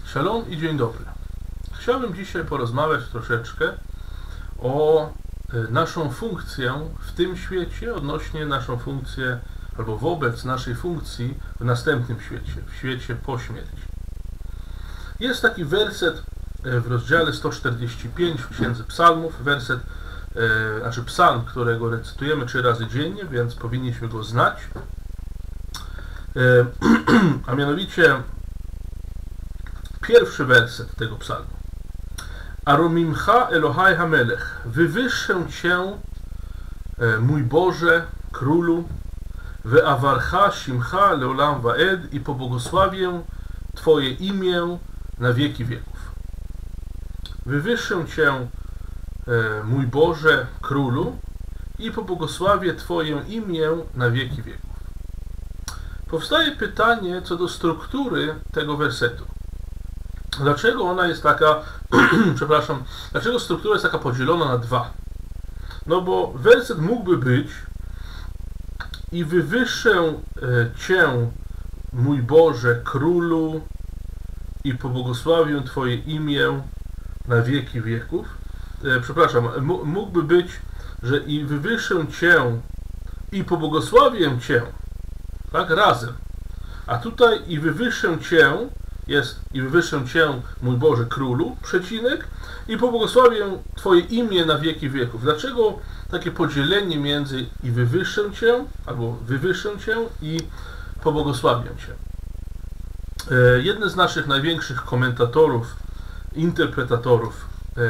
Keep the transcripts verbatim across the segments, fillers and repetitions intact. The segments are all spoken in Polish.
Shalom i dzień dobry. Chciałbym dzisiaj porozmawiać troszeczkę o naszą funkcję w tym świecie, odnośnie naszą funkcję albo wobec naszej funkcji w następnym świecie, w świecie po śmierci. Jest taki werset w rozdziale sto czterdzieści pięć w Księdze Psalmów, werset, e, znaczy psalm, którego recytujemy trzy razy dziennie, więc powinniśmy go znać. E, a mianowicie pierwszy werset tego psalmu. Aromimcha Elohai Hamelech, wywyższę Cię, mój Boże, Królu, Ve'avarcha Shimcha Leolam Vaed, i pobłogosławię Twoje imię na wieki wieków. Wywyższę Cię, mój Boże, Królu, i pobłogosławię Twoje imię na wieki wieków. Powstaje pytanie co do struktury tego wersetu. Dlaczego ona jest taka, przepraszam, dlaczego struktura jest taka podzielona na dwa? No bo werset mógłby być i wywyższę Cię, mój Boże, Królu, i pobłogosławię Twoje imię na wieki wieków. E, przepraszam, mógłby być, że i wywyższę Cię i pobłogosławię Cię, tak, razem. A tutaj i wywyższę Cię jest i wywyższę Cię, mój Boże, Królu, przecinek, i pobłogosławię Twoje imię na wieki wieków. Dlaczego takie podzielenie między i wywyższę Cię, albo wywyższę Cię i pobłogosławię Cię? E, jeden z naszych największych komentatorów, interpretatorów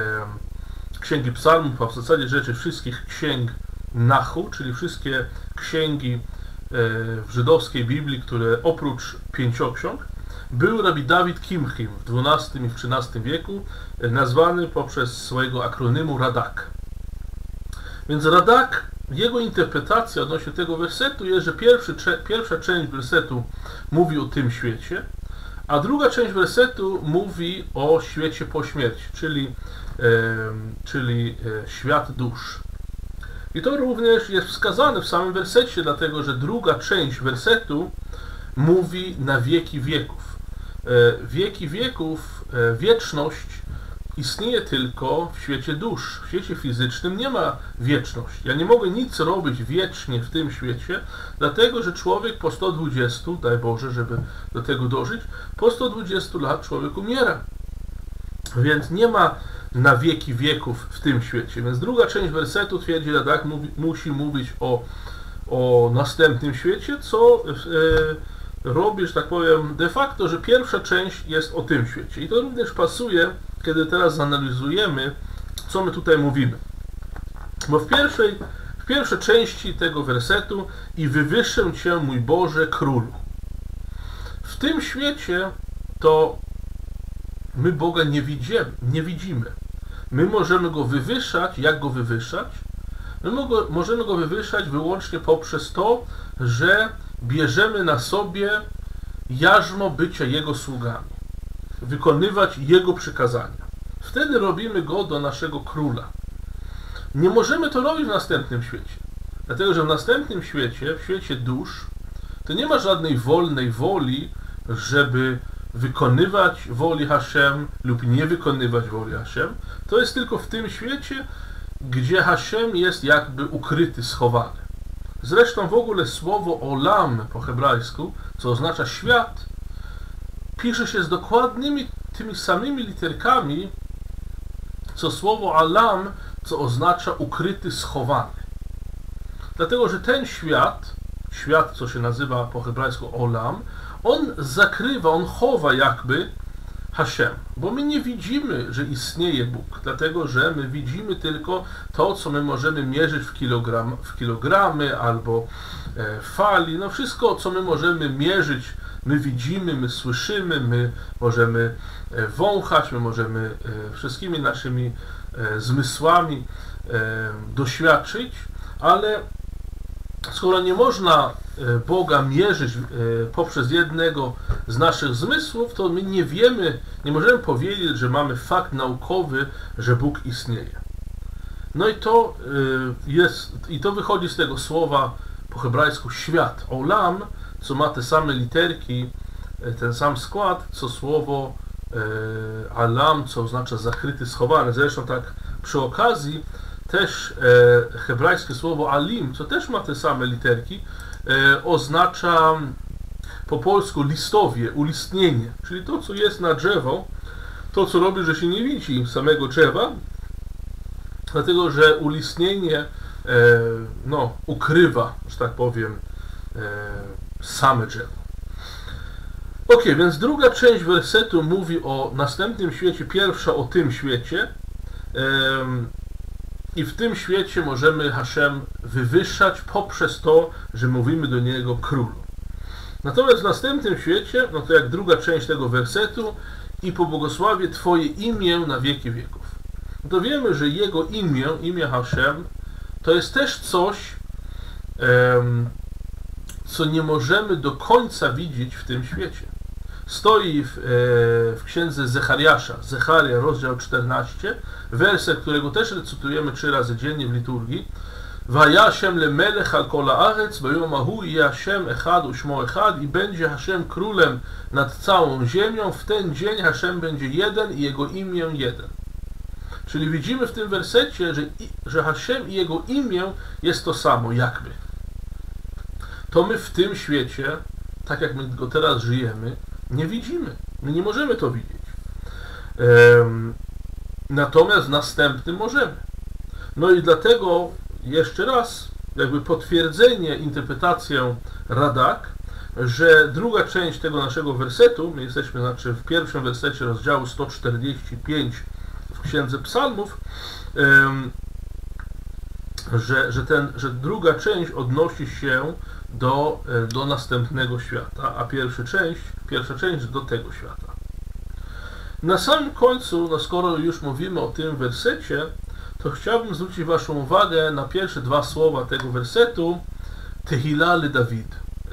e, Księgi Psalmów, a w zasadzie rzeczy wszystkich księg Nachu, czyli wszystkie księgi e, w żydowskiej Biblii, które oprócz pięcioksiąg, był rabbi Dawid Kimchim w dwunastym i w trzynastym wieku, nazwany poprzez swojego akronymu Radak. Więc Radak, jego interpretacja odnośnie tego wersetu jest, że pierwszy, pierwsza część wersetu mówi o tym świecie, a druga część wersetu mówi o świecie po śmierci, czyli, e, czyli e, świat dusz. I to również jest wskazane w samym wersecie, dlatego że druga część wersetu mówi na wieki wieków. Wieki wieków, wieczność istnieje tylko w świecie dusz. W świecie fizycznym nie ma wieczności. Ja nie mogę nic robić wiecznie w tym świecie, dlatego że człowiek po sto dwudziestu, daj Boże, żeby do tego dożyć, po sto dwudziestu lat człowiek umiera. Więc nie ma na wieki wieków w tym świecie. Więc druga część wersetu twierdzi, że tak mówi, musi mówić o, o następnym świecie, co e, robi, że tak powiem, de facto, że pierwsza część jest o tym świecie. I to również pasuje, kiedy teraz zanalizujemy, co my tutaj mówimy. Bo w pierwszej, w pierwszej części tego wersetu i wywyższę Cię, mój Boże, Królu. W tym świecie to my Boga nie widzimy. Nie widzimy. My możemy Go wywyższać. Jak Go wywyższać? My możemy Go wywyższać wyłącznie poprzez to, że bierzemy na sobie jarzmo bycia Jego sługami, wykonywać Jego przykazania. Wtedy robimy Go do naszego Króla. Nie możemy to robić w następnym świecie, dlatego że w następnym świecie, w świecie dusz, to nie ma żadnej wolnej woli, żeby wykonywać woli Hashem lub nie wykonywać woli Hashem. To jest tylko w tym świecie, gdzie Hashem jest jakby ukryty, schowany. Zresztą w ogóle słowo olam po hebrajsku, co oznacza świat, pisze się z dokładnymi tymi samymi literkami, co słowo alam, co oznacza ukryty, schowany. Dlatego, że ten świat, świat, co się nazywa po hebrajsku olam, on zakrywa, on chowa jakby Hashem, bo my nie widzimy, że istnieje Bóg, dlatego że my widzimy tylko to, co my możemy mierzyć w, kilogram, w kilogramy albo e, fali, no wszystko, co my możemy mierzyć, my widzimy, my słyszymy, my możemy e, wąchać, my możemy e, wszystkimi naszymi e, zmysłami e, doświadczyć, ale skoro nie można Boga mierzyć poprzez jednego z naszych zmysłów, to my nie wiemy, nie możemy powiedzieć, że mamy fakt naukowy, że Bóg istnieje. No i to jest, i to wychodzi z tego słowa po hebrajsku świat, olam, co ma te same literki, ten sam skład, co słowo e, alam, co oznacza zakryty, schowany. Zresztą tak przy okazji też e, hebrajskie słowo alim, co też ma te same literki, e, oznacza po polsku listowie, ulistnienie, czyli to, co jest na drzewo, to, co robi, że się nie widzi samego drzewa, dlatego, że ulistnienie e, no, ukrywa, że tak powiem, e, same drzewo. Ok, więc druga część wersetu mówi o następnym świecie, pierwsza o tym świecie. I w tym świecie możemy Haszem wywyższać poprzez to, że mówimy do Niego Królu. Natomiast w następnym świecie, no to jak druga część tego wersetu, i pobłogosławię Twoje imię na wieki wieków. No to wiemy, że Jego imię, imię Haszem, to jest też coś, co nie możemy do końca widzieć w tym świecie. Stoi w, w księdze Zechariasza, Zecharia, rozdział czternasty, werset, którego też recytujemy trzy razy dziennie w liturgii. Waja Hashem le melech al kol haaretz, biom hahu yeh Hashem echad ushmo echad, i będzie Hashem królem nad całą ziemią. W ten dzień Hashem będzie jeden i jego imię jeden. Czyli widzimy w tym wersecie, że, że Hashem i jego imię jest to samo, jakby. To my w tym świecie, tak jak my go teraz żyjemy, nie widzimy. My nie możemy to widzieć. Um, natomiast w następnym możemy. No i dlatego jeszcze raz jakby potwierdzenie, interpretację Radak, że druga część tego naszego wersetu, my jesteśmy znaczy w pierwszym wersecie rozdziału sto czterdzieści pięć w Księdze Psalmów, um, że, że, ten, że druga część odnosi się do, do następnego świata, a pierwsza część, pierwsza część do tego świata. Na samym końcu, no skoro już mówimy o tym wersecie, to chciałbym zwrócić Waszą uwagę na pierwsze dwa słowa tego wersetu, Tehila le Dawid,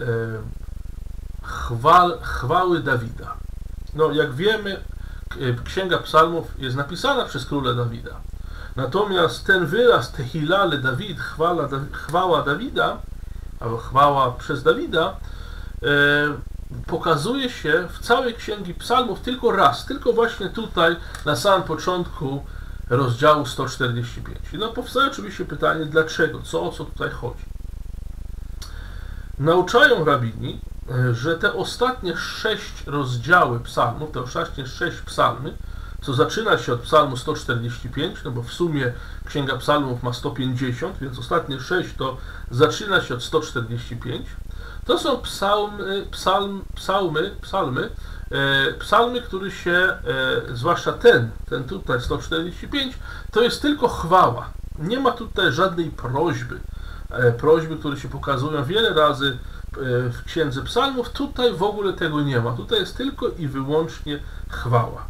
chwal, chwały Dawida. No jak wiemy, Księga Psalmów jest napisana przez króla Dawida. Natomiast ten wyraz Tehila le Dawid, chwała, chwała Dawida, albo chwała przez Dawida, e, pokazuje się w całej Księgi Psalmów tylko raz, tylko właśnie tutaj na samym początku rozdziału sto czterdzieści pięć. No powstaje oczywiście pytanie, dlaczego, co, o co tutaj chodzi. Nauczają rabini, że te ostatnie sześć rozdziały psalmów, te ostatnie sześć psalmy, co zaczyna się od psalmu sto czterdzieści pięć, no bo w sumie Księga Psalmów ma sto pięćdziesiąt, więc ostatnie sześć to zaczyna się od sto czterdzieści pięć. To są psalmy, psalm, psalmy, psalmy, e, psalmy, które się, e, zwłaszcza ten, ten tutaj sto czterdzieści pięć, to jest tylko chwała. Nie ma tutaj żadnej prośby. E, prośby, które się pokazują wiele razy e, w Księdze Psalmów. Tutaj w ogóle tego nie ma. Tutaj jest tylko i wyłącznie chwała.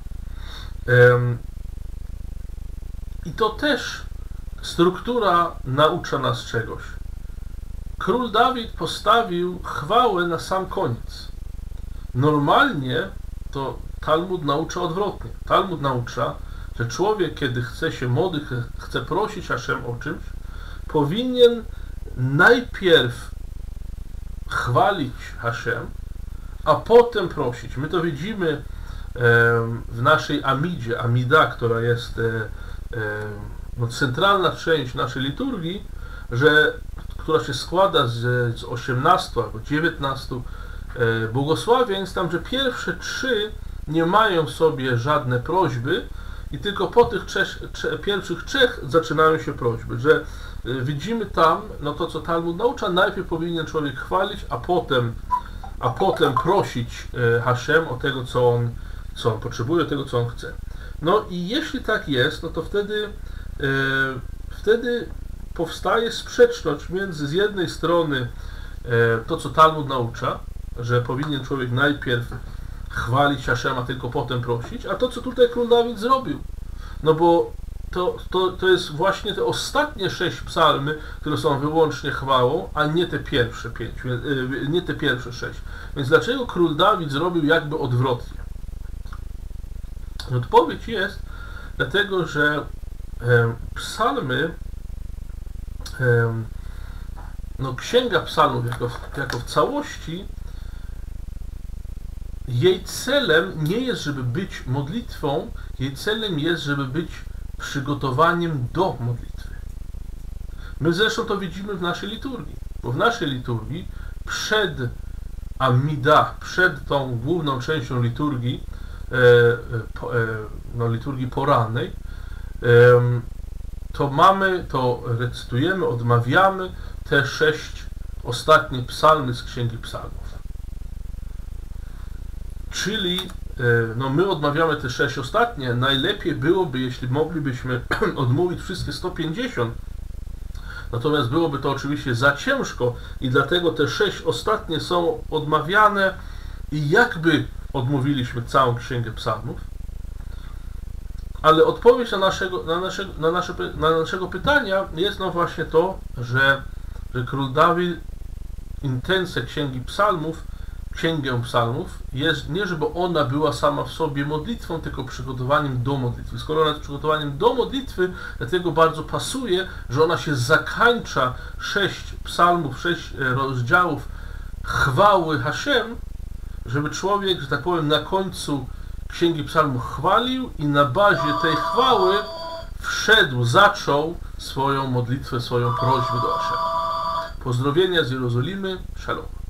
I to też struktura naucza nas czegoś. Król Dawid postawił chwałę na sam koniec. Normalnie to Talmud naucza odwrotnie. Talmud naucza, że człowiek, kiedy chce się modlić, chce prosić Haszem o czymś, powinien najpierw chwalić Haszem, a potem prosić. My to widzimy w naszej Amidzie, Amida, która jest no, centralna część naszej liturgii, że, która się składa z, z osiemnastu albo dziewiętnastu błogosławieństw, tam, że pierwsze trzy nie mają sobie żadne prośby i tylko po tych trzech, trzech, pierwszych trzech zaczynają się prośby, że widzimy tam, no to co Talmud naucza, najpierw powinien człowiek chwalić, a potem, a potem prosić Haszem o tego, co on co on potrzebuje, tego, co on chce. No i jeśli tak jest, no to wtedy, e, wtedy powstaje sprzeczność między z jednej strony e, to, co Talmud naucza, że powinien człowiek najpierw chwalić Haszema, tylko potem prosić, a to, co tutaj król Dawid zrobił. No bo to, to, to jest właśnie te ostatnie sześć psalmy, które są wyłącznie chwałą, a nie te pierwsze pięć, e, nie te pierwsze sześć. Więc dlaczego król Dawid zrobił jakby odwrotnie? Odpowiedź jest dlatego, że e, psalmy, e, no księga psalmów jako, jako w całości jej celem nie jest, żeby być modlitwą, jej celem jest, żeby być przygotowaniem do modlitwy. My zresztą to widzimy w naszej liturgii, bo w naszej liturgii przed Amidah, przed tą główną częścią liturgii, e, e, no, liturgii porannej, e, to mamy, to recytujemy, odmawiamy te sześć ostatnie psalmy z Księgi Psalmów. Czyli no, my odmawiamy te sześć ostatnie. Najlepiej byłoby, jeśli moglibyśmy odmówić wszystkie sto pięćdziesiąt. Natomiast byłoby to oczywiście za ciężko i dlatego te sześć ostatnie są odmawiane i jakby odmówiliśmy całą Księgę Psalmów. Ale odpowiedź na naszego, na naszego, na nasze, na naszego pytania jest no właśnie to, że, że król Dawid intencję Księgi Psalmów, Księgę Psalmów jest nie, żeby ona była sama w sobie modlitwą, tylko przygotowaniem do modlitwy. Skoro ona jest przygotowaniem do modlitwy, dlatego bardzo pasuje, że ona się zakończa sześć psalmów, sześć rozdziałów chwały Hashem, żeby człowiek, że tak powiem, na końcu Księgi Psalmów chwalił i na bazie tej chwały wszedł, zaczął swoją modlitwę, swoją prośbę do Hashema. Pozdrowienia z Jerozolimy. Shalom.